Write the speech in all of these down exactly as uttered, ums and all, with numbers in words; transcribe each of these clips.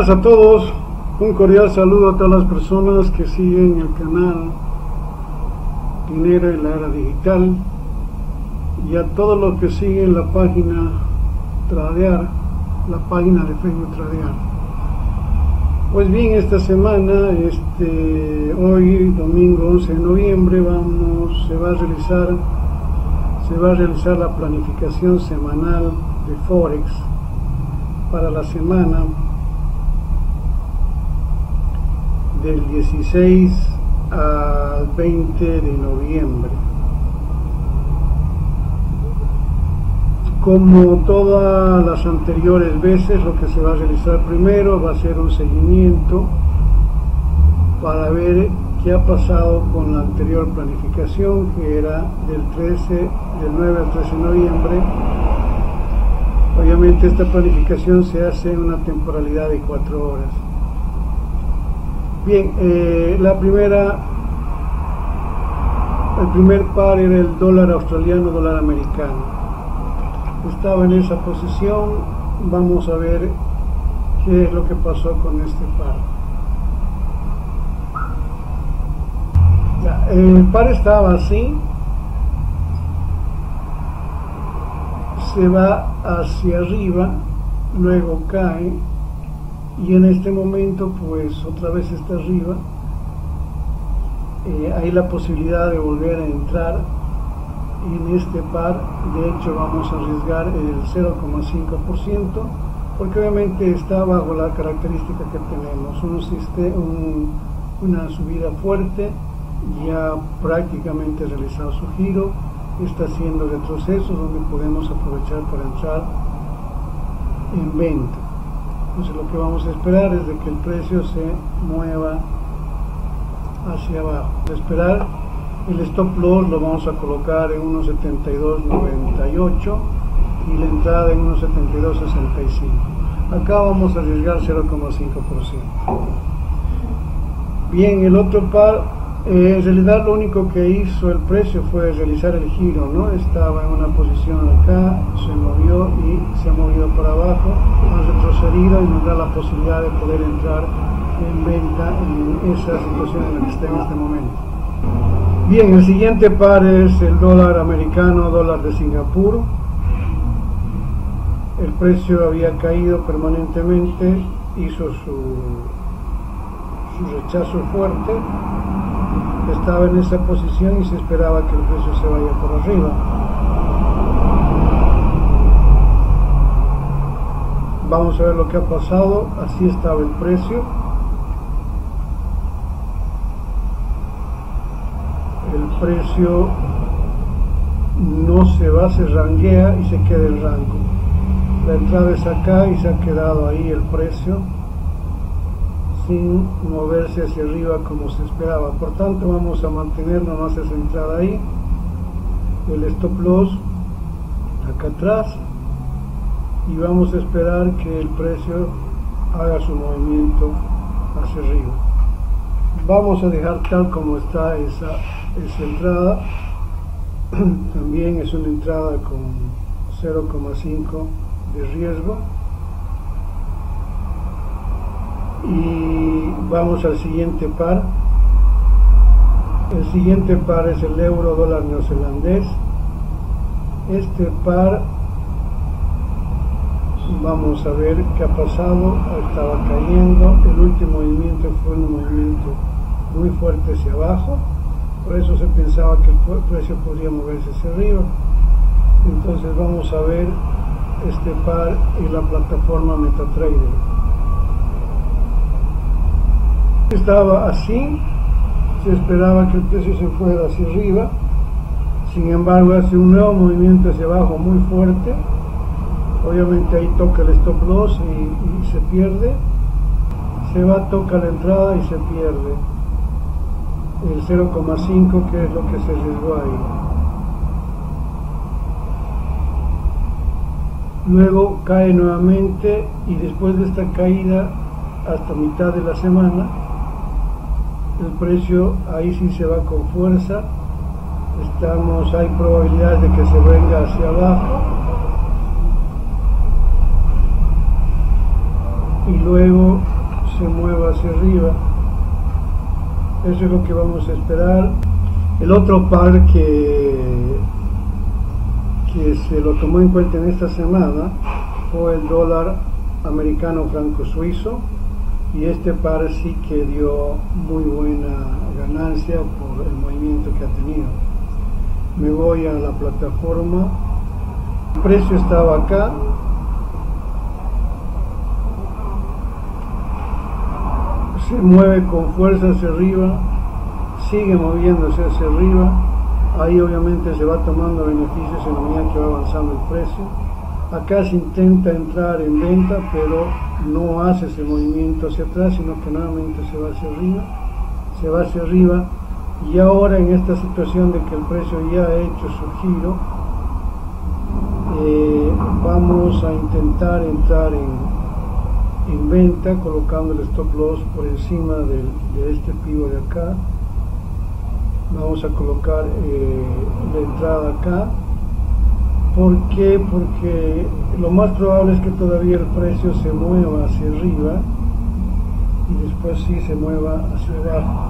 días a todos, un cordial saludo a todas las personas que siguen el canal Dinero en la Era Digital y a todos los que siguen la página Tradear, la página de Facebook Tradear. Pues bien, esta semana, este, hoy domingo once de noviembre, vamos, se va a realizar, se va a realizar la planificación semanal de Forex para la semana del dieciséis al veinte de noviembre. Como todas las anteriores veces, lo que se va a realizar primero va a ser un seguimiento para ver qué ha pasado con la anterior planificación, que era del trece, del nueve al trece de noviembre. Obviamente esta planificación se hace en una temporalidad de cuatro horas. Bien, eh, la primera, el primer par era el dólar australiano, dólar americano. Estaba en esa posición. Vamos a ver qué es lo que pasó con este par. Ya, el par estaba así, se va hacia arriba, luego cae y en este momento pues otra vez está arriba. Eh, hay la posibilidad de volver a entrar en este par. De hecho vamos a arriesgar el cero coma cinco por ciento porque obviamente está bajo la característica que tenemos, un, un, una subida fuerte, ya prácticamente realizado su giro, está haciendo retrocesos donde podemos aprovechar para entrar en venta. Entonces lo que vamos a esperar es de que el precio se mueva hacia abajo. De esperar, el stop loss lo vamos a colocar en uno setenta y dos noventa y ocho y la entrada en uno setenta y dos sesenta y cinco. Acá vamos a arriesgar cero coma cinco por ciento. Bien, el otro par, eh, en realidad lo único que hizo el precio fue realizar el giro, ¿no? Estaba en una posición acá, se movió y se ha movido para abajo, ha retrocedido y nos da la posibilidad de poder entrar en venta en esa situación en la que está en este momento. Bien, el siguiente par es el dólar americano, dólar de Singapur. El precio había caído permanentemente, hizo su, su rechazo fuerte, estaba en esa posición y se esperaba que el precio se vaya por arriba. Vamos a ver lo que ha pasado. Así estaba el precio. El precio no se va, se ranguea y se queda el rango. La entrada es acá y se ha quedado ahí el precio sin moverse hacia arriba como se esperaba. Por tanto vamos a mantener nomás esa entrada ahí, el stop loss acá atrás, y vamos a esperar que el precio haga su movimiento hacia arriba. Vamos a dejar tal como está esa, esa entrada. También es una entrada con cero coma cinco de riesgo. Y vamos al siguiente par. El siguiente par es el euro dólar neozelandés. Este par, vamos a ver qué ha pasado. Estaba cayendo, el último movimiento fue un movimiento muy fuerte hacia abajo, por eso se pensaba que el precio podría moverse hacia arriba. Entonces vamos a ver este par en la plataforma MetaTrader. Estaba así, se esperaba que el precio se fuera hacia arriba, sin embargo hace un nuevo movimiento hacia abajo muy fuerte. Obviamente ahí toca el stop loss y, y se pierde, se va, toca la entrada y se pierde el cero coma cinco, que es lo que se arriesgó ahí. Luego cae nuevamente y después de esta caída hasta mitad de la semana el precio ahí sí se va con fuerza. Estamos, hay probabilidades de que se venga hacia abajo y luego se mueva hacia arriba. Eso es lo que vamos a esperar. El otro par que, que se lo tomó en cuenta en esta semana fue el dólar americano franco suizo, y este par sí que dio muy buena ganancia por el movimiento que ha tenido. Me voy a la plataforma, el precio estaba acá, se mueve con fuerza hacia arriba, sigue moviéndose hacia arriba, ahí obviamente se va tomando beneficios en la medida que va avanzando el precio. Acá se intenta entrar en venta, pero no hace ese movimiento hacia atrás, sino que nuevamente se va hacia arriba, se va hacia arriba, y ahora en esta situación de que el precio ya ha hecho su giro, eh, vamos a intentar entrar en, en venta colocando el stop loss por encima de, de este pivo de acá. Vamos a colocar eh, la entrada acá. ¿Por qué? Porque lo más probable es que todavía el precio se mueva hacia arriba y después sí se mueva hacia abajo.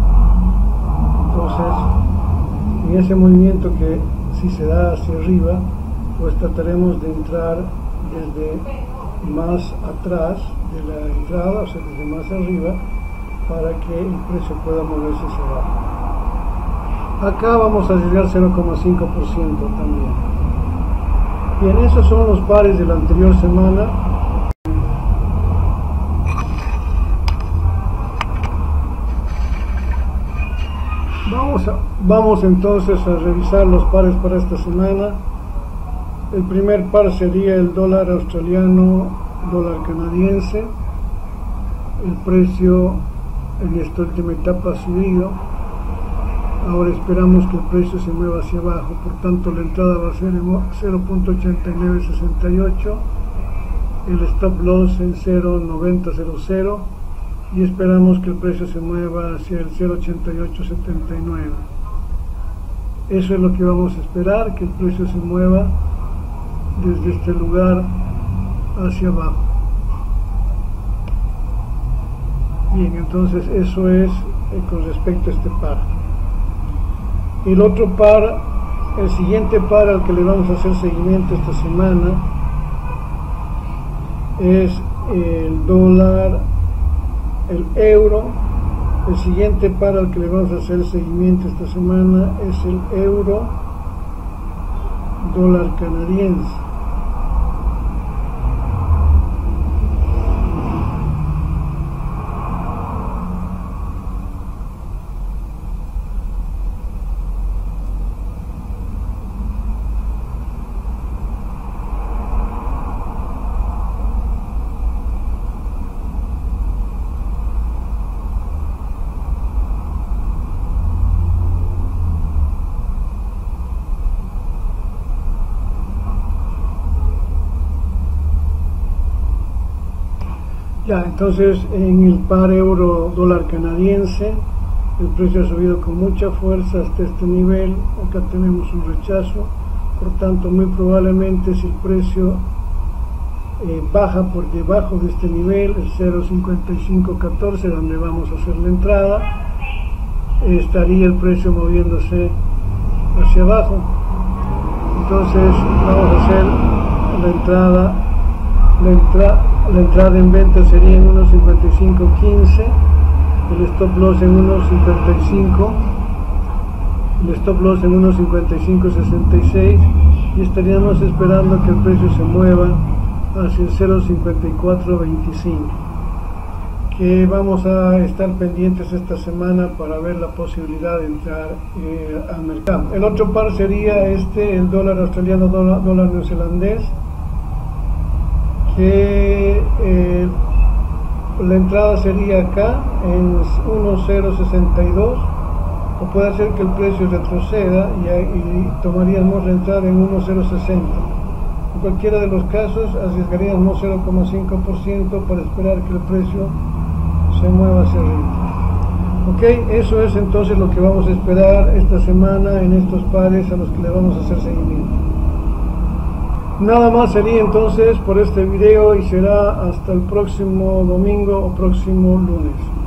Entonces, en ese movimiento que si se da hacia arriba, pues trataremos de entrar desde más atrás de la entrada, o sea, desde más arriba, para que el precio pueda moverse hacia abajo. Acá vamos a llegar cero coma cinco por ciento también. Bien, esos son los pares de la anterior semana. Vamos, a, vamos entonces a revisar los pares para esta semana. El primer par sería el dólar australiano, dólar canadiense. El precio en esta última etapa ha subido. Ahora esperamos que el precio se mueva hacia abajo, por tanto la entrada va a ser en cero punto ochenta y nueve sesenta y ocho, el stop loss en cero punto noventa cero cero, y esperamos que el precio se mueva hacia el cero punto ochenta y ocho setenta y nueve. Eso es lo que vamos a esperar, que el precio se mueva desde este lugar hacia abajo. Bien, entonces eso es eh, con respecto a este par. El otro par, el siguiente par al que le vamos a hacer seguimiento esta semana es el dólar, el euro. El siguiente par al que le vamos a hacer seguimiento esta semana es el euro, dólar canadiense. Ya, entonces en el par euro dólar canadiense el precio ha subido con mucha fuerza hasta este nivel. Acá tenemos un rechazo, por tanto muy probablemente si el precio eh, baja por debajo de este nivel, el cero punto cincuenta y cinco catorce, donde vamos a hacer la entrada, eh, estaría el precio moviéndose hacia abajo. Entonces vamos a hacer la entrada, la entrada La entrada en venta sería en uno punto cincuenta y cinco quince, el stop loss en uno punto cincuenta y cinco, el stop loss en uno punto cincuenta y cinco sesenta y seis, y estaríamos esperando que el precio se mueva hacia el cero punto cincuenta y cuatro veinticinco, que vamos a estar pendientes esta semana para ver la posibilidad de entrar eh, al mercado. El otro par sería este, el dólar australiano, dólar, dólar neozelandés, que eh, la entrada sería acá en uno punto cero sesenta y dos, o puede ser que el precio retroceda y, y tomaríamos la entrada en uno punto cero sesenta. En cualquiera de los casos arriesgaríamos cero coma cinco por ciento para esperar que el precio se mueva hacia arriba. Ok, eso es entonces lo que vamos a esperar esta semana en estos pares a los que le vamos a hacer seguimiento. Nada más sería entonces por este video y será hasta el próximo domingo o próximo lunes.